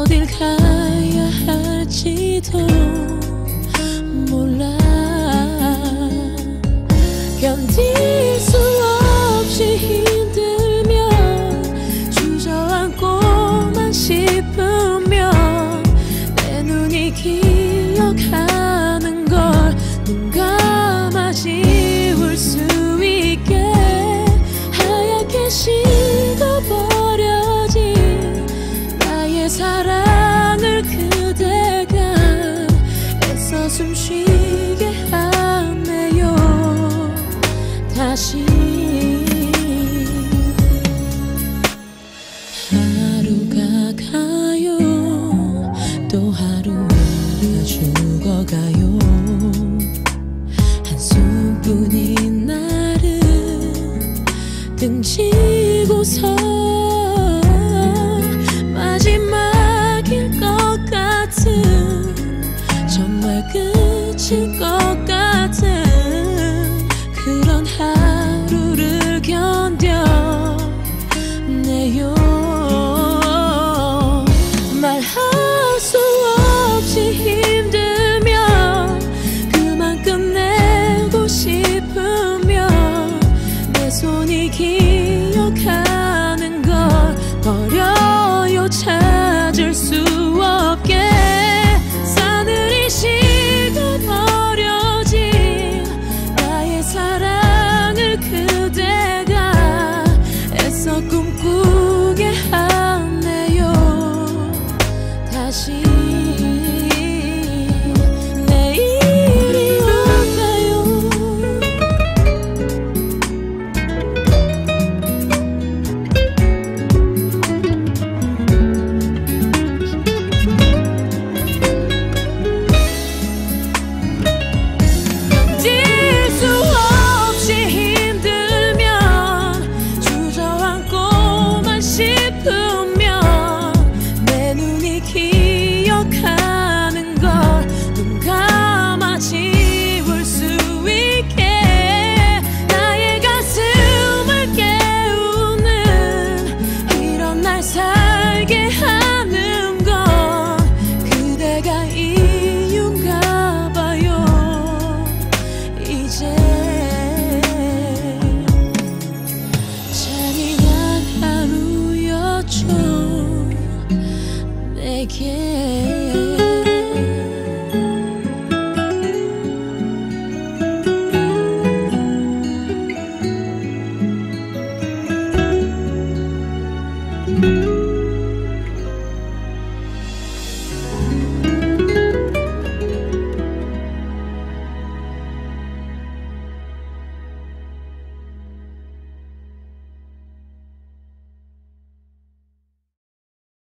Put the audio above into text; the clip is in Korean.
어딜 가야 할지도 몰라. 견딜 수 없이 힘들면 주저앉고만 싶으면 내 눈이 기억하는 걸 눈 감아 지울 수 있게 하얗게 식어버려진 나의 사랑을 그대가 애써 숨쉬게 하네요. 다시 하루가 가요. 또 하루가 죽어가요. 한숨뿐인 나를 등지고서 마지막일 것 같은, 정말 끝일 것 같은 그런 하루를 견뎌내요. 말할 수 없이 힘들면 그만 끝내고 싶으면 내 손이 기억하는 걸 버려요. 찾을 수 없게 싸늘히 식어버려진 나의 사랑을 그대가 애써 꿈꾸게 하네요. 다시 내일이 올까요? 견딜 수 없이 힘들면 주저앉고만 싶으면 내 눈이 기억하는 걸 눈 감아 지울 수 있게 나의 가슴을 깨우는 이런 날 살게 하는 건 그대가 이유인가 봐요. 이제 잔인한 하루였죠 내게.